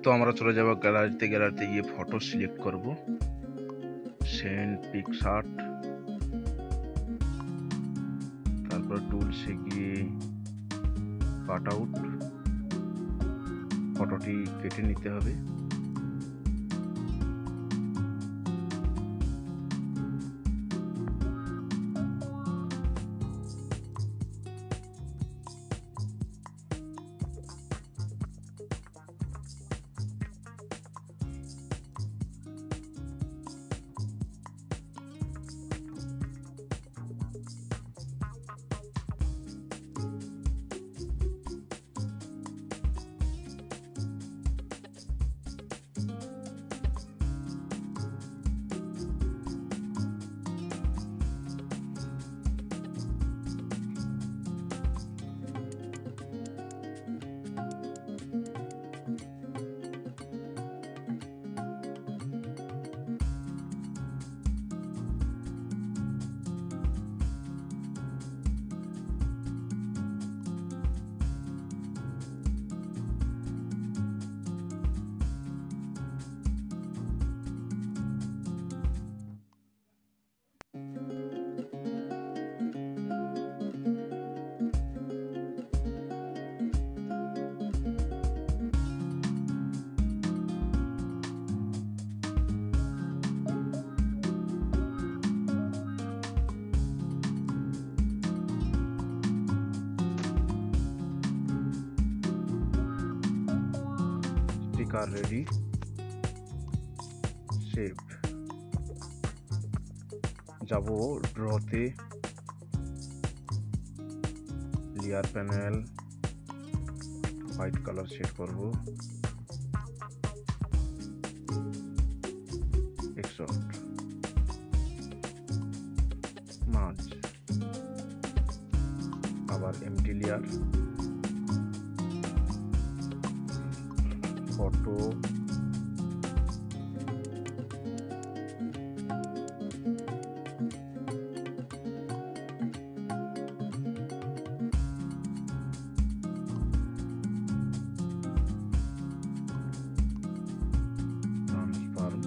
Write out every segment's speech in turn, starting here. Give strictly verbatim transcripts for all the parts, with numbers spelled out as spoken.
তো আমরা চলে যাব গ্যালারিতে গ্যালারিতে গিয়ে ফটো সিলেক্ট করব সেন্ড পিকশট, তারপর টুলসে গিয়ে কাট আউট, ফটোটি কেটে নিতে হবে। Sticker ready, save। যাব ড্রতে, layer panel white colour set করব, এক্সট্রুড, মার্জ, আবার empty layer, photo, transform,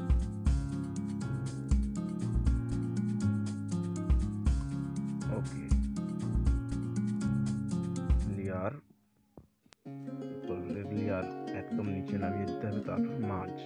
okay, layer layer একদম নিচে নামিয়ে দিতে হবে, তারপর মার্জ।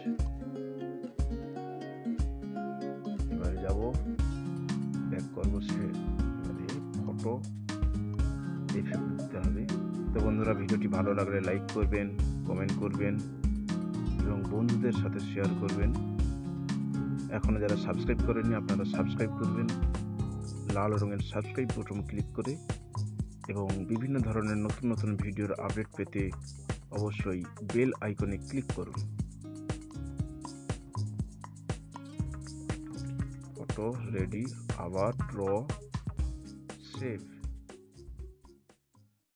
এবারে যাব ব্যাক করবো, সে এবারে ফটো এফেক্ট দিতে হবে। তো বন্ধুরা, ভিডিওটি ভালো লাগলে লাইক করবেন, কমেন্ট করবেন এবং বন্ধুদের সাথে শেয়ার করবেন। এখনো যারা সাবস্ক্রাইব করেননি আপনারা সাবস্ক্রাইব করবেন, লাল রঙের সাবস্ক্রাইব বাটন ক্লিক করে, এবং বিভিন্ন ধরনের নতুন নতুন ভিডিওর আপডেট পেতে অবশ্যই বেল আইকনে ক্লিক করুন। ফটো রেডি, আবার ড্র, সেভ।